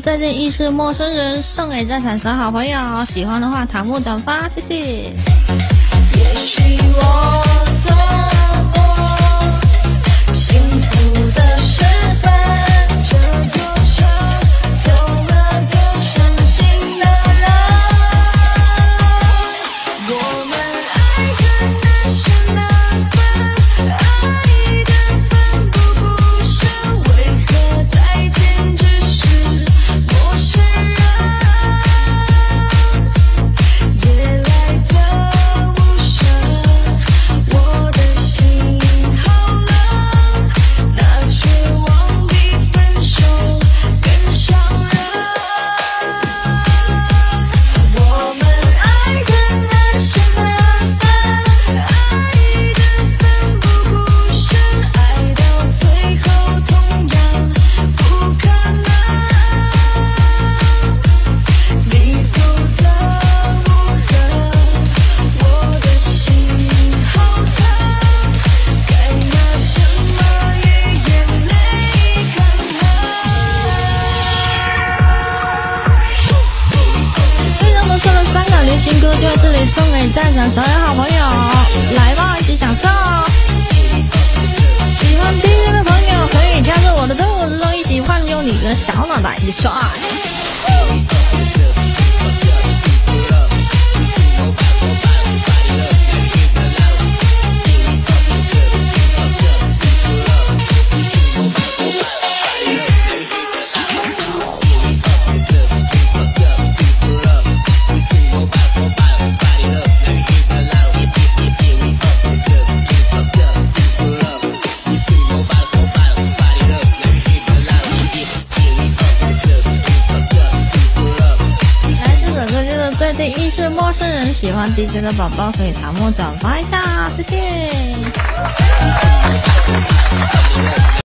再见亦是陌生人，送给在场所有好朋友，喜欢的话弹幕转发，谢谢。也许我错过幸福的时分，这座城丢了个伤心的人，我们爱很难舍难分，爱的奋不顾身，为何再见只是陌生人，夜来的无声，我的心好冷，那绝望比分手更伤人，我们爱很难舍难分，爱的奋不顾身，爱到最后同样不可能，你走的无痕，我的心好疼，该拿什么与眼泪抗衡。非常不错的3个流行歌就在这里送给在场所有好朋友，来吧，一起享受。喜欢 DJ 的朋友可以加入我的队伍之中，一起换用你的小脑袋一起刷。再见亦是陌生人，喜欢 DJ 的宝宝可以弹幕转发一下，谢谢。